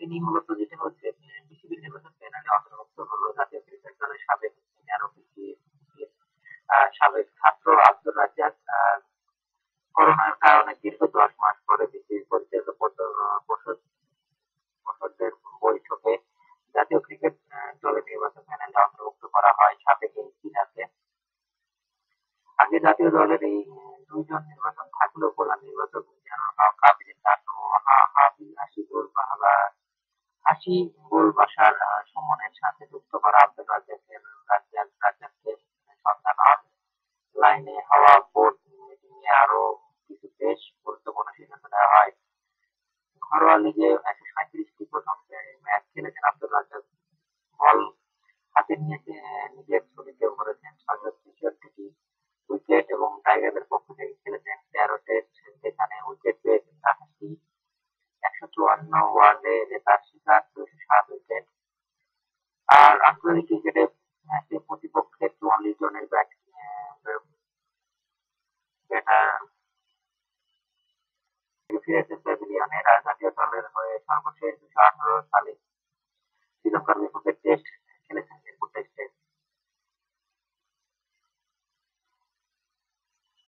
তিনি মূলত যেটা হচ্ছে বিসিবি নির্বাচন প্যানেলে অন্তর্ভুক্ত হলো জাতীয় ক্রিকেট দলের সাবেক সিনিয়র অফিসিয়াল সাবেক ছাত্র আব্দুর রাজ্জাক করোনার কারণে দীর্ঘ 10 মাস পরে বিসিবি পরিচালিত পর্ষদের বৈঠকে জাতীয় ক্রিকেট দলের নির্বাচন প্যানেলে অন্তর্ভুক্ত করা হয় সাবেক এই স্পিনারকে। আগে জাতীয় দলের এই দুইজন নির্বাচন থাকলেও প্রধান নির্বাচক জেনারেল কাবির নানু হাসি গোল বাসার সুমনের সাথে যুক্ত করা আব্দুর রাজ্জাককে সন্ধান অনলাইনে হওয়া বোর্ড মিটিং এ আরো কিছু বেশ গুরুত্বপূর্ণ সিদ্ধান্ত নেওয়া হয়। ঘরোয়া লিগে ১৩৭টি প্রথম ম্যাচ খেলেছেন আব্দুর রাজ্জাক। বল হাতে নিয়ে নিজের ঝুলিতে ভরেছেন ৬৬৩টি উইকেট এবং টাইগারদের পক্ষ থেকে খেলেছেন ১৩ টেস্ট, যেখানে উইকেট পেয়েছেন ৮৮টি। ১৫৪ ওয়ানডে জেতার শিকার ২০৭ উইকেট। আর আন্তর্জাতিক ক্রিকেটে ম্যাচে প্রতিপক্ষের ৪৪ জনের ব্যাটার ফিরেছেন প্যাভিলিয়নে। জাতীয় দলের হয়ে সর্বশেষ ২০১৮ সালে শ্রীলঙ্কার বিপক্ষে টেস্ট খেলেছেন